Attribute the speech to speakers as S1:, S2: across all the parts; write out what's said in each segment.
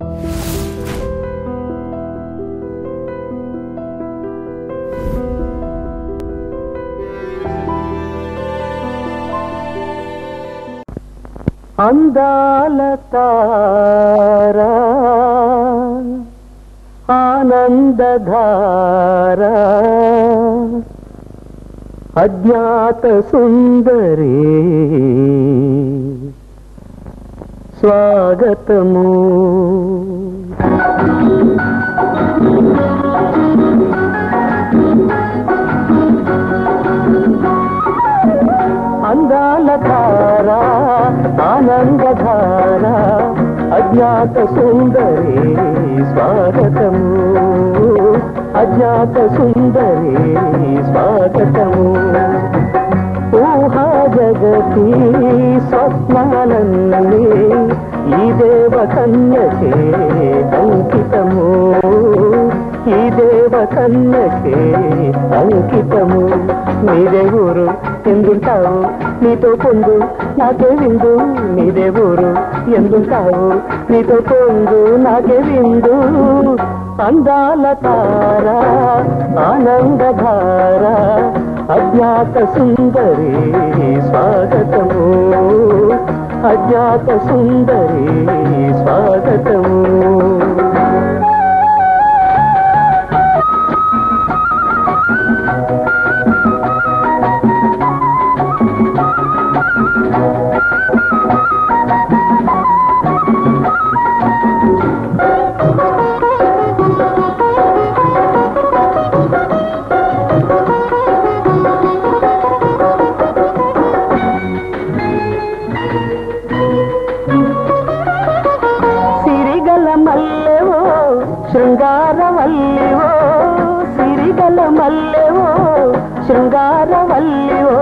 S1: అందాల తారా ఆనందధారా అజ్ఞాత సుందరి స్వాగతము. అందాల ధారా ఆనందధార అజ్ఞాత సుందరి స్వాగతము. అజ్ఞాత సుందరి స్వాగతము. ఊహా జగతి స్వప్నాలన్నీ ఈ దేవ కన్యకే అంకితము. ఈ దేవ కన్యకే అంకితము. మీరే ఊరు ఎందుంటావు నీతో పొందు నాకే విందు. మీరే ఊరు ఎందుంటావు నీతో పొందు నాకే విందు. అందాల తారా ఆనందధార అజ్ఞాత సుందరి స్వాగతము. అజ్ఞాత సుందరి స్వాగతము. శృంగారవల్లివో సిరిగల మల్లెవో శృంగారవల్లివో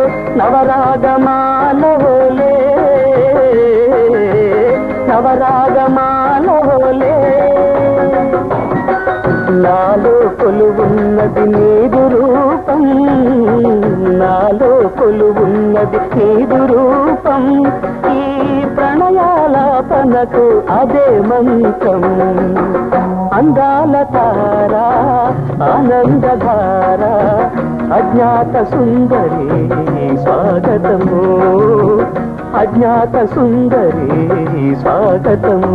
S1: నవరాగమాలవోలే నవరాగమాలవోలే. నాలో కొలువున్నది నీదు రూపం. నాలో కొలువున్నది నీదు రూపం. ఈ ప్రణయాలాపనకు అదే మంత్రం. అందాల తారా ఆనందధార అజ్ఞాత సుందరి స్వాగతము. అజ్ఞాత సుందరి స్వాగతము.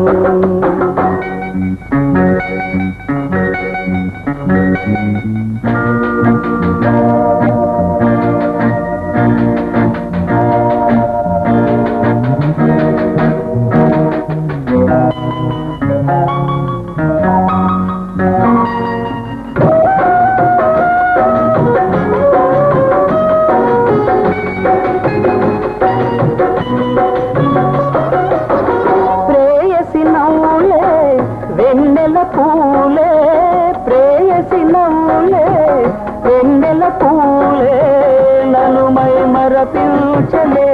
S1: వెన్నెల పూలే ప్రేయసి నవ్వులే వెన్నెల పూలే నన్ను మై మరపించలే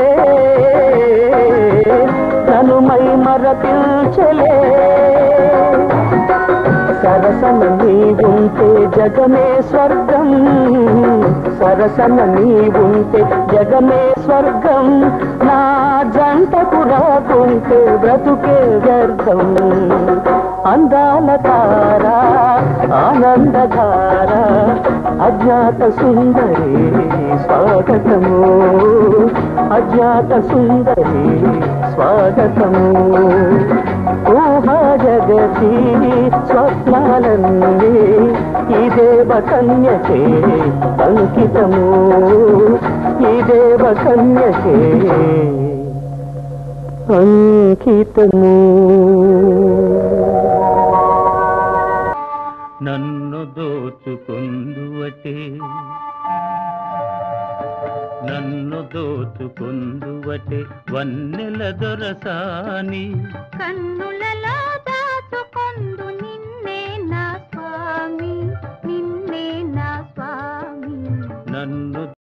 S1: నన్ను మై మరపించలే. సరసన నీవుంటే జగమే స్వర్గం. సరసన నీవుంటే జగమే స్వర్గం. నా జంటకు రాకుంటే బ్రతుకే వ్యర్థం. అందాల తారా ఆనందధార అజ్ఞాత సుందరి స్వాగతము. అజ్ఞాత సుందరి స్వాగతము. ఊహా జగతి స్వప్నాలన్నీ ఈ దేవ కన్యకే అంకితము. ఈ దేవ కన్యకే అంకితము.
S2: నన్ను దోచుకుందువటే నన్ను దోచుకుందువటే వన్నెల దొరసాని
S3: కన్నులలో దాచుకొందు